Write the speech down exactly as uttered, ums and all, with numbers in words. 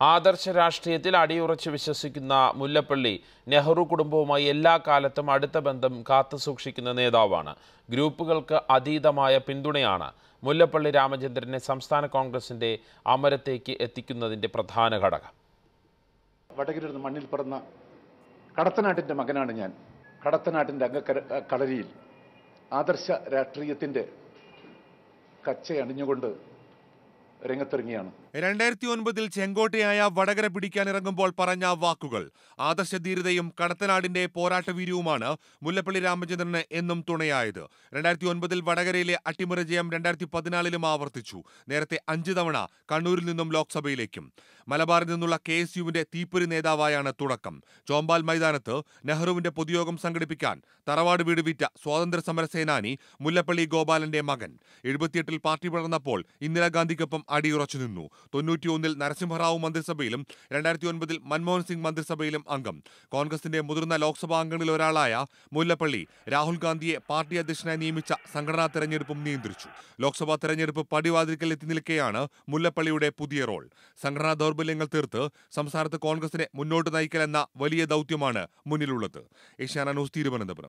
ആദർശ രാഷ്ട്രീയത്തിൽ അടിയുറച്ച് വിശ്വസിക്കുന്ന മുല്ലപ്പള്ളി നെഹ്റു കുടുംബവുമായി എല്ലാ കാലത്തും അടുത്ത ബന്ധം കാത്തുസൂക്ഷിക്കുന്ന നേതാവാണ്. ഗ്രൂപ്പുകൾക്ക് അതീതമായ പിന്തുണയാണ് മുല്ലപ്പള്ളി രാമചന്ദ്രനെ സംസ്ഥാന കോൺഗ്രസിന്റെ അമരത്തേക്ക് എത്തിക്കുന്നതിന്റെ പ്രധാന ഘടകം. വടകരയിൽ മണ്ണിൽ പിറന്ന കടത്തനാട്ടിൻ്റെ മകനാണ് ഞാൻ. കടത്തനാട്ടിൻ്റെ അംഗക്കര കളരിയിൽ ആദർശ രാഷ്ട്രീയത്തിൻ്റെ കച്ചയണിഞ്ഞുകൊണ്ട് രംഗത്തിറങ്ങിയാണ്. രണ്ടായിരത്തി ഒൻപതിൽ ചെങ്കോട്ടയായ വടകര പിടിക്കാനിറങ്ങുമ്പോൾ പറഞ്ഞ വാക്കുകൾ ആദർശധീരതയും കടത്തനാടിന്റെ പോരാട്ടവീര്യവുമാണ് മുല്ലപ്പള്ളി രാമചന്ദ്രന് എന്നും തുണയായത്. രണ്ടായിരത്തി ഒൻപതിൽ വടകരയിലെ അട്ടിമറി ജയം രണ്ടായിരത്തി പതിനാലിലും ആവർത്തിച്ചു. നേരത്തെ അഞ്ചു തവണ കണ്ണൂരിൽ നിന്നും ലോക്സഭയിലേക്കും. മലബാറിൽ നിന്നുള്ള കെ എസ് യുവിന്റെ തീപ്പൊരി നേതാവായാണ് തുടക്കം. ചോമ്പാൽ മൈതാനത്ത് നെഹ്റുവിന്റെ പൊതുയോഗം സംഘടിപ്പിക്കാൻ തറവാട് വീട് വിറ്റ സ്വാതന്ത്ര്യ സമര സേനാനി മുല്ലപ്പള്ളി ഗോപാലന്റെ മകൻ. എഴുപത്തിയെട്ടിൽ പാർട്ടി വളർന്നപ്പോൾ ഇന്ദിരാഗാന്ധിക്കൊപ്പം അടിയുറച്ചു നിന്നു. തൊണ്ണൂറ്റിയൊന്നിൽ നരസിംഹറാവു മന്ത്രിസഭയിലും രണ്ടായിരത്തി ഒൻപതിൽ മൻമോഹൻ സിംഗ് മന്ത്രിസഭയിലും അംഗം. കോൺഗ്രസിന്റെ മുതിർന്ന ലോക്സഭാ അംഗങ്ങളിൽ ഒരാളായ മുല്ലപ്പള്ളി രാഹുൽ ഗാന്ധിയെ പാർട്ടി അധ്യക്ഷനായി നിയമിച്ച സംഘടനാ തെരഞ്ഞെടുപ്പും നിയന്ത്രിച്ചു. ലോക്സഭാ തെരഞ്ഞെടുപ്പ് പടിവാതിൽക്കൽ എത്തി നിൽക്കെയാണ് മുല്ലപ്പള്ളിയുടെ പുതിയ റോൾ. സംഘടനാ ദൗർബല്യങ്ങൾ തീർത്ത് സംസ്ഥാനത്ത് കോൺഗ്രസിനെ മുന്നോട്ട് നയിക്കലെന്ന വലിയ ദൗത്യമാണ് മുന്നിലുള്ളത്. ഏഷ്യാനെറ്റ് ന്യൂസ്, തിരുവനന്തപുരം.